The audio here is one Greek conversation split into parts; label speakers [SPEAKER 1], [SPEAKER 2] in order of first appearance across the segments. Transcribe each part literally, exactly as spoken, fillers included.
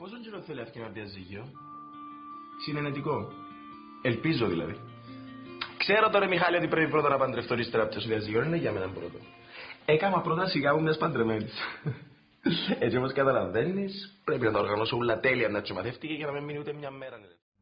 [SPEAKER 1] Πόσο καιρό θέλει αυτή ένα διαζύγιο? Συνενετικό. Ελπίζω δηλαδή. Ξέρω τώρα, Μιχάλη, ότι πρέπει πρώτα να παντρευτώ ύστερα από το διαζύγιο. Είναι για μένα πρώτο. Έκανα πρώτα σιγά μου μιας παντρεμένης. Έτσι όπως καταλαβαίνεις, πρέπει να τα οργανώσω όλα τέλεια να τσιμαθεύτηκε για να μην μείνει ούτε μια μέρα.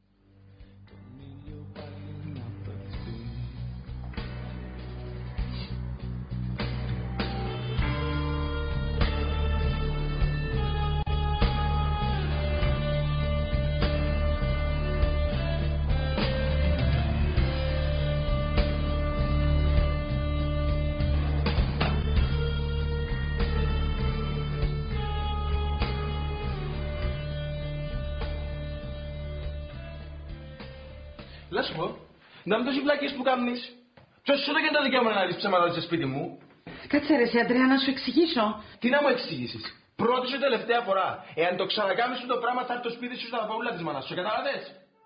[SPEAKER 1] Να σου πω, να μην τόσοι βλακίες που κάνεις. Ποιος σου έδωκε το δικαίωμα να ρίξεις ψέματα σε σπίτι μου?
[SPEAKER 2] Κάτσε ρε, Αντρέα, να σου εξηγήσω.
[SPEAKER 1] Τι να μου εξηγήσεις? Πρώτη σου τελευταία φορά. Εάν το ξανακάμεις σου το πράγμα, θα έρθει το σπίτι σου στα παπαούλα της μάνας σου. Κατάλαβες?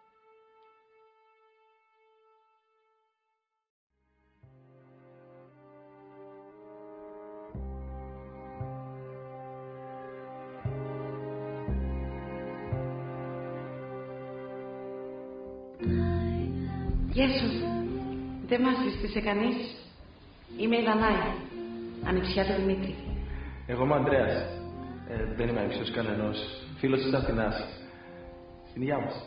[SPEAKER 2] Γεια σου. Δεν μας ζήτησε κανείς. Είμαι η Δανάη, ανιψιά του Δημήτρη.
[SPEAKER 1] Εγώ είμαι ο Ανδρέας. Ε, δεν είμαι ανιψιός κανενός. Φίλος της Αθηνάς. Στην υγεία μας.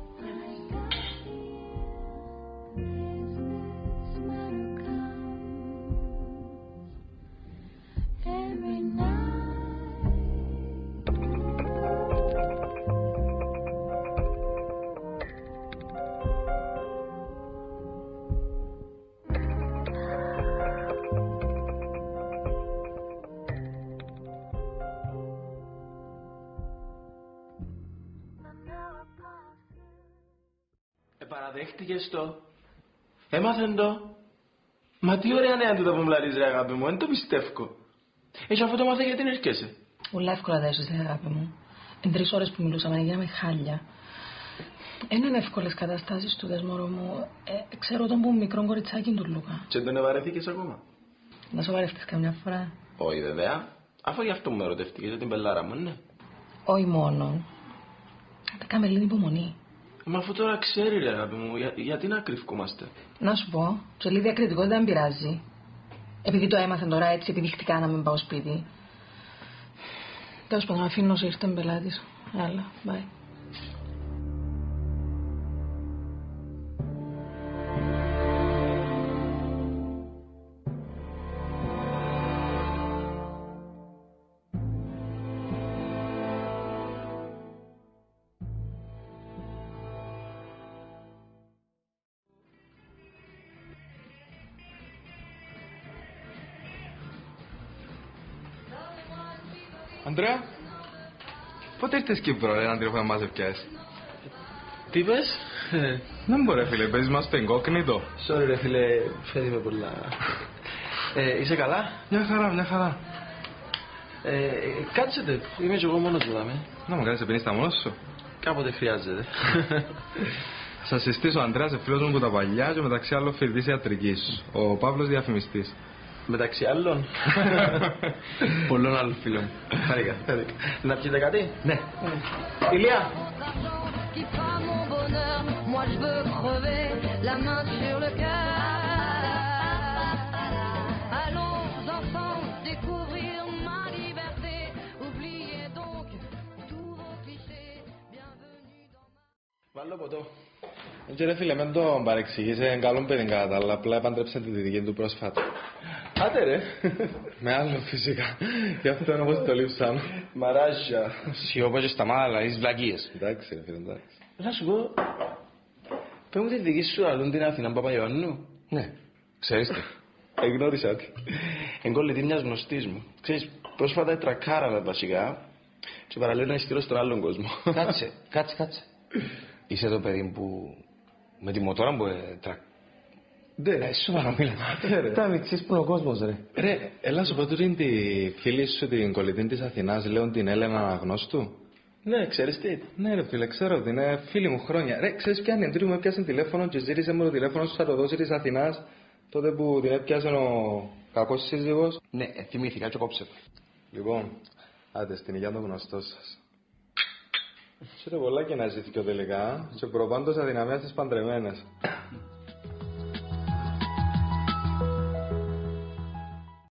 [SPEAKER 1] Παραδέχτηκες το. Έμαθεν το. Μα τι ωραία νέα τούτα που μου λαρείς, ρε αγάπη μου, δεν το πιστεύω. Εσύ αφού το μάθε γιατί δεν έρχεσαι?
[SPEAKER 3] Ούλα εύκολα τα έσωσε, αγάπη μου. Εν τρεις ώρες που μιλούσαμε, γίναμε χάλια. Δεν είναι εύκολες καταστάσεις του, δεσμόρο μου. Ε, ξέρω τον που μικρό κοριτσάκι του Λούκα.
[SPEAKER 1] Και τον ευαρεθήκες ακόμα?
[SPEAKER 3] Να σοβαρευτείς καμιά φορά?
[SPEAKER 1] Όχι βέβαια. Αφού γι' αυτό μου ερωτευτήκες, για την πελάρα μου, ναι.
[SPEAKER 3] Όχι μόνο. Τα κάμε λίγη υπομονή.
[SPEAKER 1] Μα αφού τώρα ξέρει, ρε αγάπη μου, για, γιατί να κρυφκούμαστε?
[SPEAKER 3] Να σου πω, και λίγη διακριτικότητα δεν πειράζει. Επειδή το έμαθαν τώρα έτσι, επιδεικτικά να μην πάω σπίτι. Τέλος πάντων, αφήνω όσο ήρθε πελάτης. Άλλα, bye.
[SPEAKER 4] Αντρέα, πότε ήρθες Κύπρο, ρε, να τηλεφωνά μας ευκαιές?
[SPEAKER 1] Τι είπες?
[SPEAKER 4] Δεν μπορεί, ρε φίλε, παίζεις μας στο εγκόκνητο.
[SPEAKER 1] Sorry ρε φίλε, φέρει με πολλά. ε, είσαι καλά?
[SPEAKER 4] Μια χαρά, μια χαρά.
[SPEAKER 1] Ε, κάτσετε, είμαι και εγώ μόνος μου, δάμε.
[SPEAKER 4] Να μου κάνεις επενείς τα μόνος σου.
[SPEAKER 1] Κάποτε χρειάζεται.
[SPEAKER 4] Σας συστήσω, ο Ανδρέας, φίλος μου από τα παλιά και μεταξύ άλλων φοιτητής ιατρικής. Ο Παύλος διαφημιστής.
[SPEAKER 1] Μεταξύ άλλων. Πολλών άλλων φίλων. Χάρηκα. Να πιείτε κάτι?
[SPEAKER 4] Ναι.
[SPEAKER 1] Ηλία. Βάλω ποτό.
[SPEAKER 4] Και ρε φίλε, μεν τον παρεξηγήσε, καλό παιδί κατά τα άλλα, απλά επάντρεψε τη δική του πρόσφατα.
[SPEAKER 1] Άντε ρε.
[SPEAKER 4] Με άλλο φυσικά, γι' αυτό είναι όπως το λείψαμε.
[SPEAKER 1] Μαράζια.
[SPEAKER 5] Σιώπα και σταμάτα, αλλά είσαι βλακίες.
[SPEAKER 4] Εντάξει ρε φίλε, εντάξει.
[SPEAKER 1] Θα σου πω, πες μου τη δική σου αλλούν την Αθηνά Παπαϊωάννου.
[SPEAKER 5] Ναι, ξέρεις τι.
[SPEAKER 1] Εγνώρισα τη. Εγκόλλητη μιας γνωστής μου. Ξέρεις, πρόσφατα τρακάραμε βασικά και παραλέω να ειστήρω στον άλλον κόσμο.
[SPEAKER 5] Κάτσε, κάτσε, κάτσε. Είσαι το παιδί που με τη μοτόρα που τρακ...
[SPEAKER 4] Ναι,
[SPEAKER 5] σοβαρά μιλάμε. Τα μητσής που είναι ο κόσμος, ρε.
[SPEAKER 4] Ρε, έλα σου πω, τούτη είναι τη φίλη σου την κολλητή της Αθηνάς, λέω την Έλενα Αγνώστου.
[SPEAKER 1] Ναι, ξέρεις τι.
[SPEAKER 4] Ναι ρε φίλε, ξέρω ότι είναι φίλη μου χρόνια. Ρε, ξέρεις ποια είναι, τούτη μου έπιασε τηλέφωνο και ζήτησε μου το τηλέφωνο σου θα το δώσει της Αθηνάς, τότε που την έπιασε ο κακός σύζυγος.
[SPEAKER 5] Ναι, θυμήθηκα και κόψε.
[SPEAKER 4] Λοιπόν, άντε στην υγεία των γνωστών σας. Ξέρετε πολλά και να ζητήσω τελικά και προπάντως αδυναμία στις παντρεμένες.